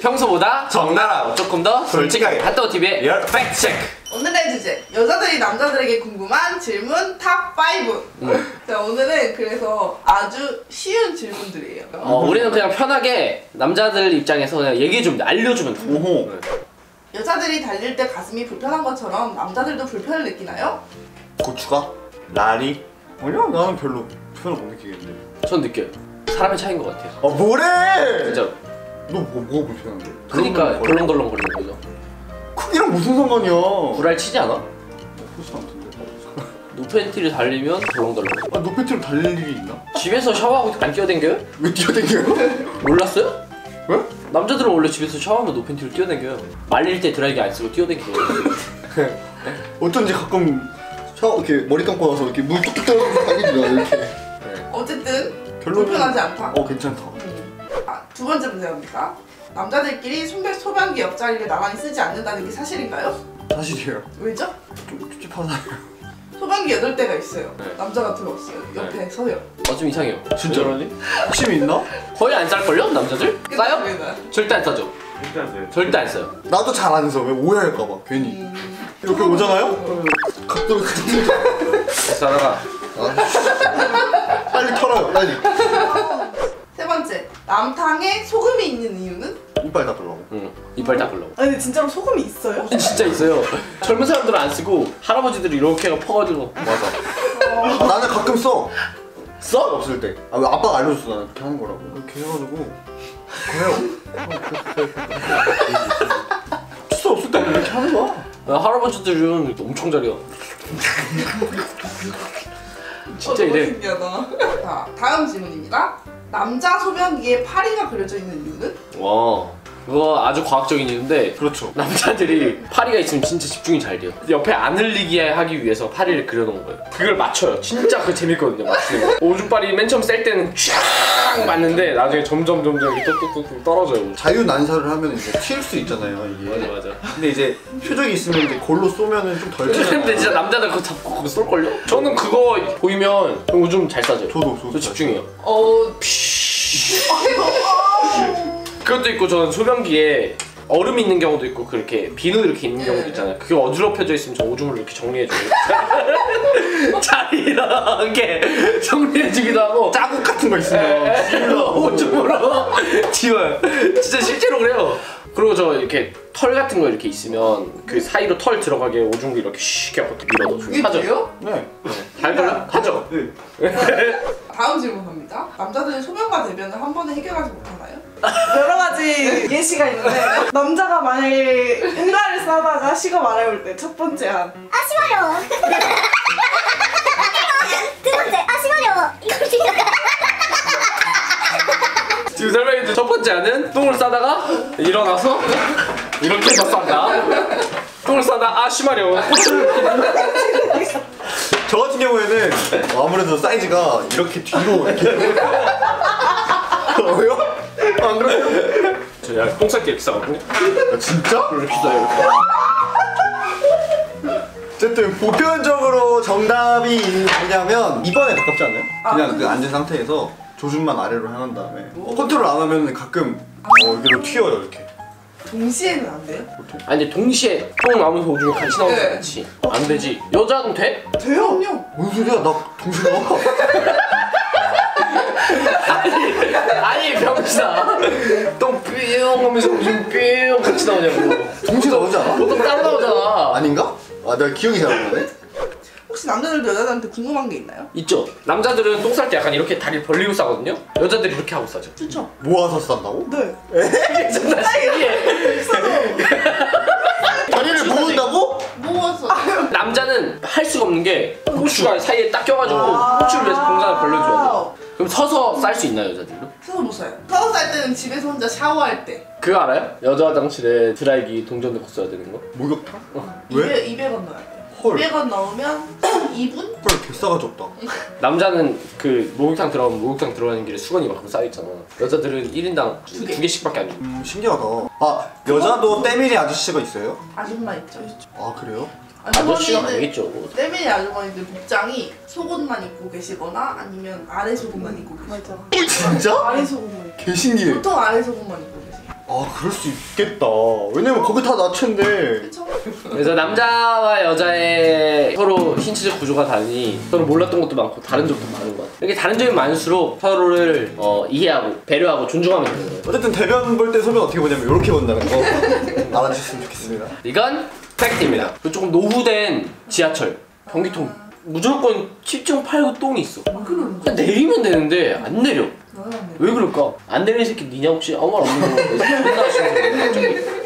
평소보다 적나라하고 조금 더 솔직하게 핫도그TV의 리얼 팩트체크. 오늘의 주제, 여자들이 남자들에게 궁금한 질문 탑5. 자, 오늘은 그래서 아주 쉬운 질문들이에요. 우리는 그냥 편하게 남자들 입장에서 그냥 얘기해주면 돼. 알려주면 돼. 오호. 여자들이 달릴 때 가슴이 불편한 것처럼 남자들도 불편을 느끼나요? 고추가? 날이? 아니야, 나는 별로 불편을 못 느끼겠는데. 전 느껴요. 사람의 차이인 것 같아요. 아, 뭐래! 진짜. 너 뭐가 불편한데? 그러니까 덜렁덜렁 거리는 거죠. 크기랑 무슨 상관이야? 불알 치지 않아? 그렇진 않던데. 노팬티를 달리면 덜렁덜렁. 아, 노팬티로 달릴 일이 있나? 집에서 샤워하고 안 뛰어댕겨요? 왜 뛰어댕겨요? 몰랐어요? 왜? 남자들은 원래 집에서 샤워하면 노팬티로 뛰어댕겨요. 말릴 때 드라이기 안 쓰고 뛰어댕겨요. 어쩐지 가끔 샤워 이렇게 머리 감고 나서 이렇게 물 뚝뚝 떨어지면서 다니더라 이렇게. 어쨌든 결론은 불편하지 않다. 괜찮다. 두 번째 문제 갑니다. 남자들끼리 소변기 옆자리를 나란히 쓰지 않는다는 게 사실인가요? 사실이에요. 왜죠? 좀 찝찝하잖아요. 소변기 8대가 있어요. 네. 남자가 들어왔어요. 옆에 서요. 좀 이상해요. 진짜? 왜 그러지? 욕심이 있나? 거의 안 쌀걸요? 남자들? 싸요? 끝났습니다. 절대 안 싸죠. 절대 안 돼요. 절대 안 써요. 나도 잘 안 써. 왜 오해할까봐 괜히. 이렇게 오잖아요? 그러면 각도를 싸다가 빨리 털어요 빨리. 세 번째, 남탕에 소금이 있는 이유는? 이빨 닦으려고. 응, 이빨 닦으려고. 아니 근데 진짜로 소금이 있어요? 진짜 있어요. 젊은 사람들은 안 쓰고 할아버지들이 이렇게 퍼가지고. 맞아. 나는 가끔 써. 써? 없을 때. 아, 왜 아빠가 알려줬어 나는 이렇게 하는 거라고. 이렇게 해가지고 그래요. 주소 없을 때 이렇게 하는 거야. 할아버지들은 엄청 잘해요. 진짜 이래. 신기하다. 자, 다음 질문입니다. 남자 소변기에 파리가 그려져 있는 이유는? 와, 그거 아주 과학적인 이유인데. 그렇죠. 남자들이 파리가 있으면 진짜 집중이 잘 돼요. 옆에 안 흘리게 하기 위해서 파리를 그려놓은 거예요. 그걸 맞춰요. 진짜 그거 재밌거든요, 맞추는 거. 오줌파리 맨 처음 셀 때는 쫙 맞는데 나중에 점점 이렇게 뚝뚝뚝 떨어져요. 자유 난사를 하면 이제 튈 수 있잖아요 이게. 맞아. 근데 이제 표적이 있으면 이제 골로 쏘면은 좀 덜 튀잖아요. 근데 진짜 남자들 그거 잡고 그거 쏠걸요? 저는 그거 보이면 오줌 잘 싸져요. 저도 집중해요. 아이고. 그것도 있고 저는 소변기에 얼음 있는 경우도 있고 그렇게 비누 이렇게 있는 경우도 있잖아요. 그게 어지럽혀져 있으면 저 오줌을 이렇게 정리해줘요. 자리하게 정리해주기도 하고 자국 같은 거 있으면 오줌으로 지워요. 진짜 실제로 그래요. 그리고 저 이렇게 털 같은 거 이렇게 있으면 그 사이로 털 들어가게 오줌도 이렇게 슉 하고 밀어넣어줘요. 그게 돼요? 네. 할걸요? 하죠. 네. 다음 질문 갑니다. 남자들은 소변과 대변을 한 번에 해결하지 못하나요? 여러 가지 예시가 있는데 남자가 만약에 응가를 싸다가 식어 말해올 때 첫 번째 한 싫어요. 두 번째, 싫어요. 이거 싫어요. 지금 설명해준 첫 번째 하는 똥을 싸다가 일어나서 이렇게 해서 싼다. 똥을 싸다 심하려. 저 같은 경우에는 아무래도 사이즈가 이렇게 뒤로 이렇게. 왜요? 안 그래요? 저 야, 똥 쌀게 이렇게 싸거든요. 아, 진짜? 이렇게 싸요. 어쨌든 보편적으로 정답이 뭐냐면 2번에 가깝지 않나요? 그냥 그 앉은 상태에서 조준만 아래로 향한 다음에 컨트롤 안 하면 가끔 여기로 튀어요 이렇게. 동시에는 안 돼요? 아니 근데 동시에 똥 나오면서 오줌이 같이 나오지 네. 않지. 안 되지. 여자는 돼? 돼요? 뭔 소리야? 나 동시에 나와. 아니 병신아. 똥 뿅 하면서 오줌 뿅 같이 나오냐고. 동시에 나오지 않아? 보통 따로 나오잖아. 아닌가? 아 내가 기억이 잘 안 나네. 혹시 남자들도 여자들한테 궁금한 게 있나요? 있죠. 남자들은 똥 쌀 때 약간 이렇게 다리를 벌리고 싸거든요. 여자들이 이렇게 하고 싸죠. 그쵸? 모아서 싼다고? 네. 존나 신기해. 다리를 모은다고? 모아서 남자는 할 수가 없는 게 고추가 사이에 딱 껴가지고 고추를 위해서 공간을 벌려줘야 돼. 그럼 서서 쌀 수 있나요 여자들도? 서서 못 사요. 서서 쌀 때는 집에서 혼자 샤워할 때 그거 알아요? 여자 화장실에 드라이기 동전 넣고 써야 되는 거? 목욕탕? 왜? 200원 넣어야 돼요. 헐. 200원 넣으면 2분? 헐 개싸가지 없다. 남자는 그 목욕탕 들어가면 목욕탕 들어가는 길에 수건이 막 쌓여있잖아. 여자들은 1인당 두 개씩밖에 안 줘. 신기하다. 아 여자도 때밀이 아저씨가 있어요? 아줌마 있죠? 아 그래요? 아저씨가 아니겠죠. 때밀이 아주머니들 복장이 속옷만 입고 계시거나 아니면 아래 속옷만 입고 계시고 진짜? 아래 속옷만 입고 개 신기해. 보통 아래 속옷만 입고 계세요. 아 그럴 수 있겠다. 왜냐면 거기 다 나체인데. 그쵸? 그래서 남자와 여자의 서로 신체적 구조가 다르니 서로 몰랐던 것도 많고 다른 점도 많은 것 같아요. 이렇게 다른 점이 많을수록 서로를 이해하고 배려하고 존중하면 되는 거예요. 어쨌든 대변 볼 때 소변 어떻게 보냐면 이렇게 본다는 거 알아주셨으면 좋겠습니다. 이건 팩트입니다. 그리고 조금 노후된 지하철, 변기통 무조건 10.89 똥이 있어. 그럼 그냥 내리면 되는데 안 내려. 너는 왜 그럴까? 안 내리는 새끼 니냐 혹시? 아무 말 없는 거 존나 싫어 갑자기.